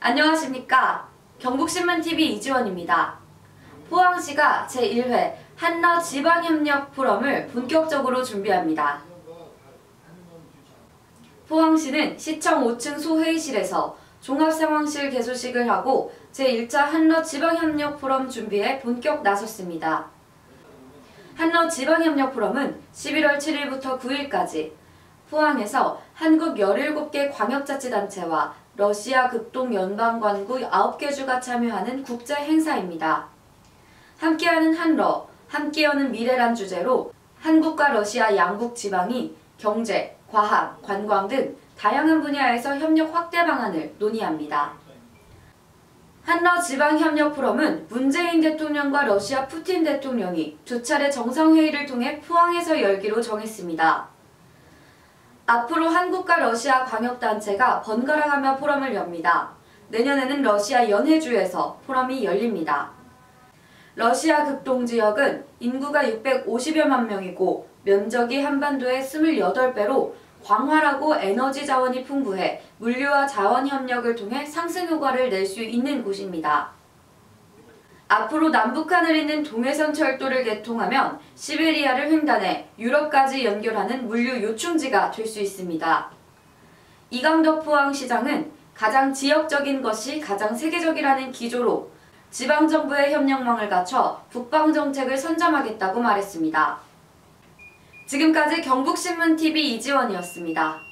안녕하십니까. 경북신문TV 이지원입니다. 포항시가 제1회 한러 지방협력 포럼을 본격적으로 준비합니다. 포항시는 시청 5층 소회의실에서 종합상황실 개소식을 하고 제1차 한러 지방협력 포럼 준비에 본격 나섰습니다. 한러 지방협력 포럼은 11월 7일부터 9일까지 포항에서 한국 17개 광역자치단체와 러시아 극동 연방관구 9개 주가 참여하는 국제 행사입니다. 함께하는 한러, 함께 여는 미래란 주제로 한국과 러시아 양국 지방이 경제, 과학, 관광 등 다양한 분야에서 협력 확대 방안을 논의합니다. 한러 지방협력 포럼은 문재인 대통령과 러시아 푸틴 대통령이 2차례 정상회의를 통해 포항에서 열기로 정했습니다. 앞으로 한국과 러시아 광역단체가 번갈아가며 포럼을 엽니다. 내년에는 러시아 연해주에서 포럼이 열립니다. 러시아 극동지역은 인구가 650여만 명이고 면적이 한반도의 28배로 광활하고 에너지 자원이 풍부해 물류와 자원 협력을 통해 상승 효과를 낼 수 있는 곳입니다. 앞으로 남북한을 잇는 동해선 철도를 개통하면 시베리아를 횡단해 유럽까지 연결하는 물류 요충지가 될 수 있습니다. 이강덕 포항시장은 가장 지역적인 것이 가장 세계적이라는 기조로 지방정부의 협력망을 갖춰 북방정책을 선점하겠다고 말했습니다. 지금까지 경북신문TV 이지원이었습니다.